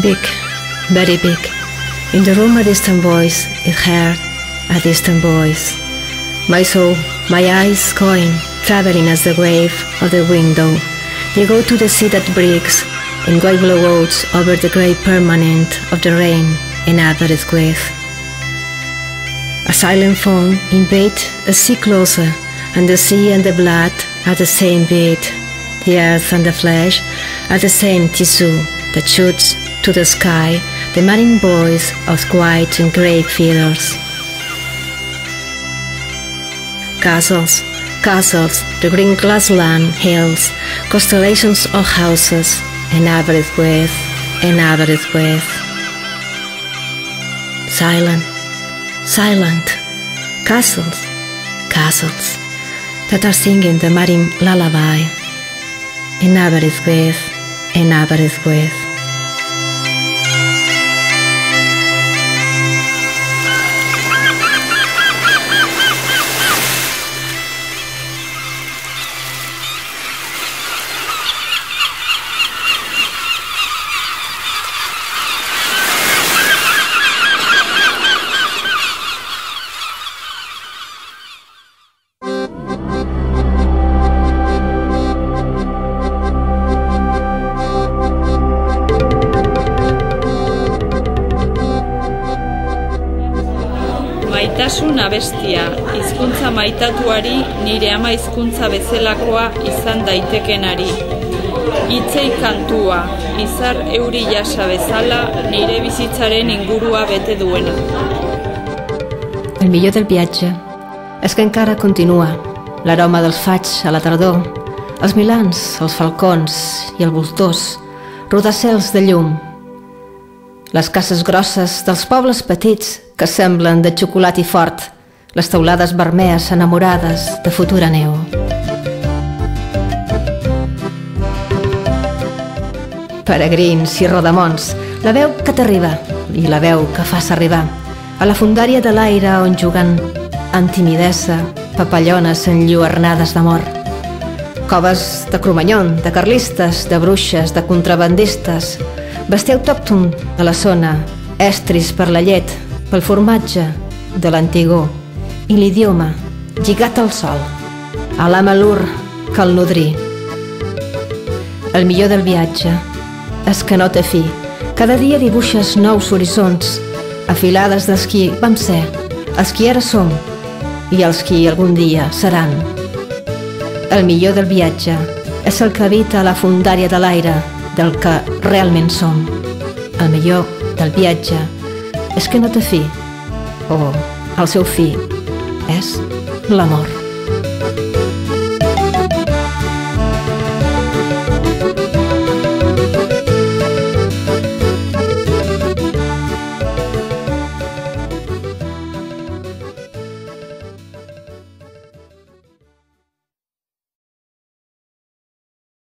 Big, very big. In the room a distant voice, it heard a distant voice. My soul, my eyes going, traveling as the wave of the window. They go to the sea that breaks in white blowouts over the grey permanent of the rain and average with. A silent phone invade a sea closer, and the sea and the blood are the same beat. The earth and the flesh are the same tissue that shoots to the sky the marine voice of white and grey feathers. Castles, castles, the green grassland hills, constellations of houses, and average with, and average with. Silent, silent, castles, castles, that are singing the marine lullaby, and average with, and average with. Maitasun abestia, hizkuntza maitatuari nire ama hizkuntza bezalakoa izan daitekenari. Hitzei kantua, izar euri jasa bezala nire bizitzaren ingurua bete duena. El millor del viatge és que encara continua l'aroma dels faigs a la tardor, els milans, els falcons i els voltors, rodacels de llum. Les cases grosses dels pobles petits que semblen de xocolat i fort, les teulades vermelles enamorades de futura neu. Peregrins i rodamons, la veu que t'arriba i la veu que fas arribar a la fondària de l'aire on juguen amb timidesa papallones enlluernades d'amor. Coves de cromanyon, de carlistes, de bruixes, de contrabandistes, bestiar autòcton de la zona, estris per la llet, pel formatge de l'antigor i l'idioma lligat al sol, a l'amalur que el nodrí. El millor del viatge és que no té fi. Cada dia dibuixes nous horitzons, afilades dels qui vam ser, els qui ara som i els qui algun dia seran. El millor del viatge és el que habita a la fondària de l'aire del que realment som. El millor del viatge és que no té fi, o el seu fi és l'amor.